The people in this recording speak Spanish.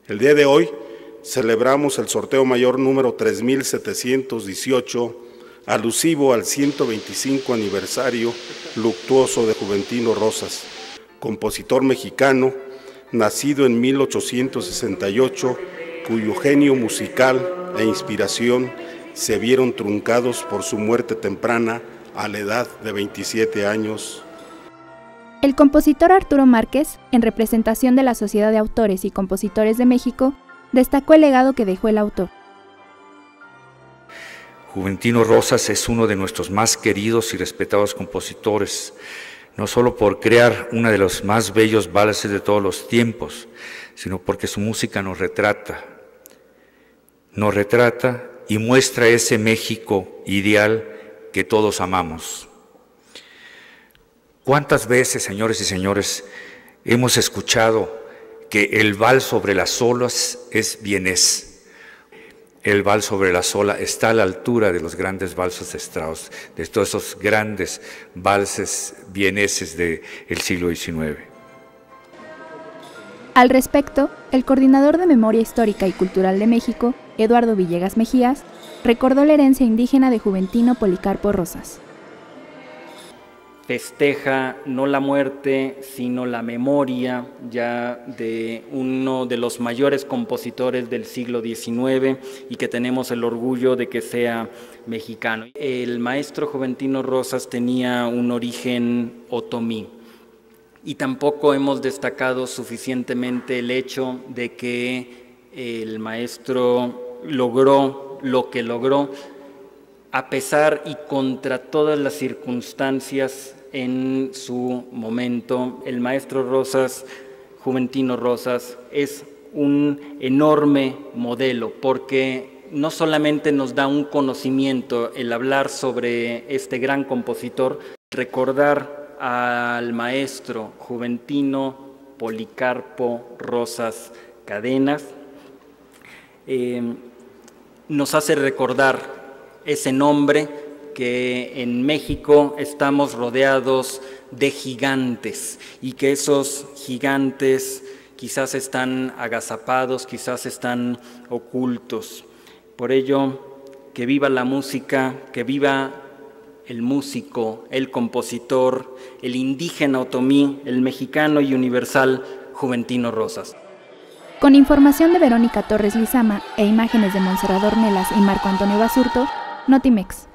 El día de hoy celebramos el sorteo mayor número 3718, alusivo al 125 aniversario luctuoso de Juventino Rosas, compositor mexicano, nacido en 1868, cuyo genio musical e inspiración se vieron truncados por su muerte temprana a la edad de 27 años. El compositor Arturo Márquez, en representación de la Sociedad de Autores y Compositores de México, destacó el legado que dejó el autor. Juventino Rosas es uno de nuestros más queridos y respetados compositores, no solo por crear uno de los más bellos valses de todos los tiempos, sino porque su música nos retrata y muestra ese México ideal que todos amamos. ¿Cuántas veces, señores y señores, hemos escuchado que el vals sobre las olas es vienés? El vals sobre la ola está a la altura de los grandes valses de Strauss, de todos esos grandes valses vieneses del siglo XIX. Al respecto, el coordinador de Memoria Histórica y Cultural de México, Eduardo Villegas Mejías, recordó la herencia indígena de Juventino Policarpo Rosas. Festeja no la muerte, sino la memoria ya de uno de los mayores compositores del siglo XIX y que tenemos el orgullo de que sea mexicano. El maestro Juventino Rosas tenía un origen otomí y tampoco hemos destacado suficientemente el hecho de que el maestro logró lo que logró a pesar y contra todas las circunstancias en su momento. El maestro Rosas, Juventino Rosas, es un enorme modelo porque no solamente nos da un conocimiento el hablar sobre este gran compositor, recordar al maestro Juventino Policarpo Rosas Cadenas, nos hace recordar ese nombre que en México estamos rodeados de gigantes y que esos gigantes quizás están agazapados, quizás están ocultos. Por ello, que viva la música, que viva el músico, el compositor, el indígena otomí, el mexicano y universal Juventino Rosas. Con información de Verónica Torres Lizama e imágenes de Montserrat Ornelas y Marco Antonio Basurto, Notimex.